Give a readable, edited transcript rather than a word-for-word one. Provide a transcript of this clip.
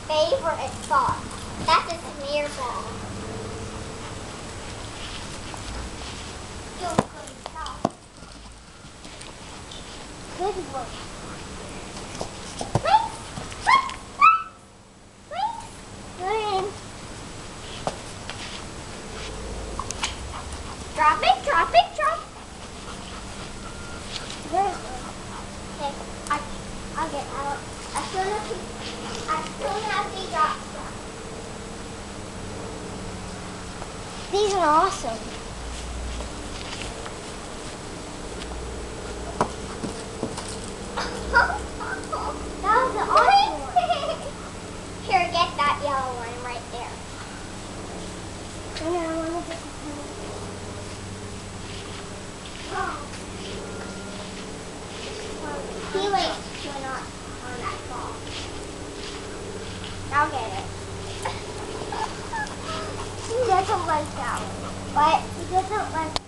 favorite spot. That's a smear ball. Good work. Drop it, drop it, drop it. Okay, I'll get out. As soon as he drops them. These are awesome. That was an awesome one. Here, get that yellow one right there. Yeah, I want to get the pen. He likes to not on that ball. I'll get it. He doesn't like that one. What? He doesn't like